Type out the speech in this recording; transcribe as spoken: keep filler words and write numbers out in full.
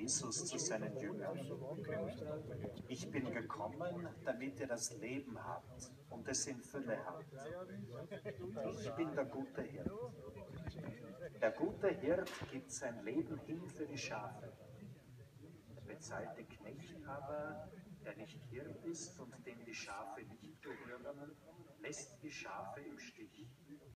Jesus zu seinen Jüngern: Ich bin gekommen, damit ihr das Leben habt und es in Fülle habt. Ich bin der gute Hirt. Der gute Hirt gibt sein Leben hin für die Schafe. Der bezahlte Knecht aber, der nicht Hirt ist und dem die Schafe nicht gehören, lässt die Schafe im Stich.